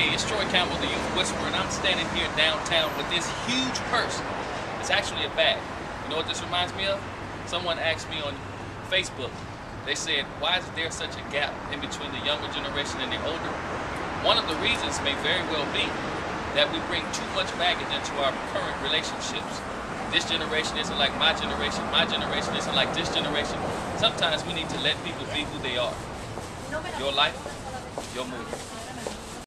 Hey, it's Troy Campbell, the Youth Whisperer, and I'm standing here downtown with this huge purse. It's actually a bag. You know what this reminds me of? Someone asked me on Facebook, they said, why is there such a gap in between the younger generation and the older? One of the reasons may very well be that we bring too much baggage into our current relationships. This generation isn't like my generation isn't like this generation. Sometimes we need to let people be who they are. Your life, your movie.